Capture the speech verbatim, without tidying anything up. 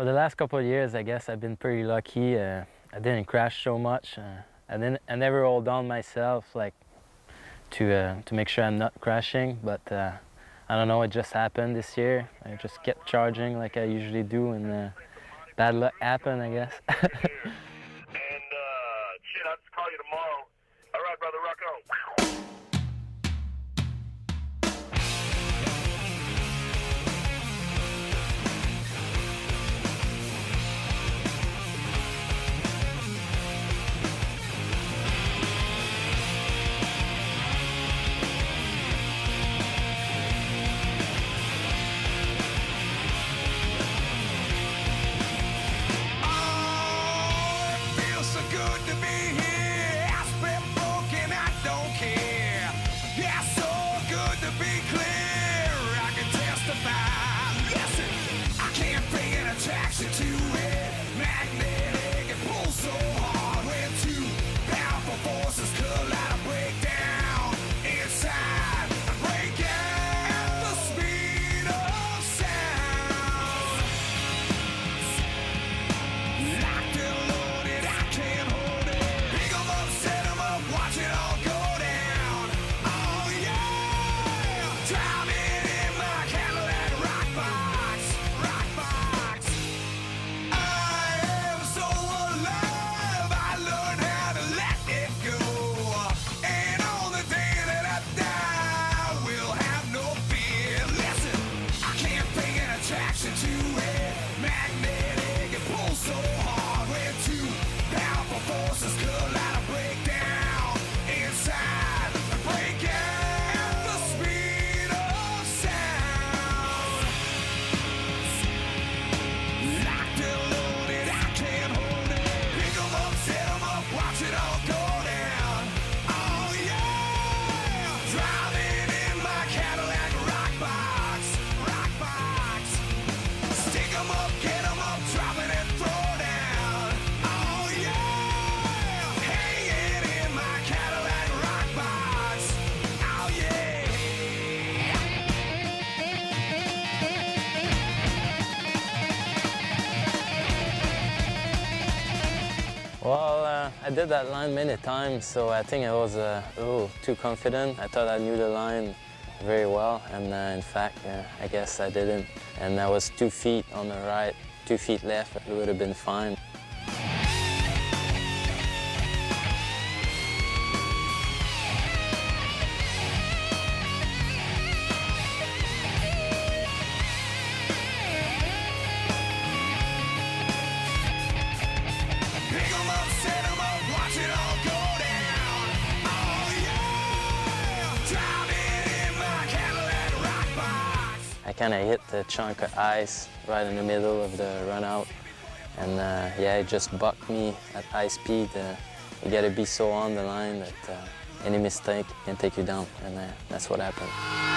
For the last couple of years, I guess I've been pretty lucky. Uh, I didn't crash so much. Uh, I didn't. I never hold on myself like to uh, to make sure I'm not crashing. But uh, I don't know. It just happened this year. I just kept charging like I usually do, and uh, bad luck happened, I guess. And uh, shit, I'll just call you tomorrow. All right, brother, rock on. Well, uh, I did that line many times, so I think I was uh, a little too confident. I thought I knew the line very well, and uh, in fact, uh, I guess I didn't. And I was two feet on the right, two feet left, it would have been fine. I kind of hit the chunk of ice right in the middle of the run out, and uh, yeah, it just bucked me at high speed. Uh, you gotta be so on the line that uh, any mistake can take you down, and uh, that's what happened.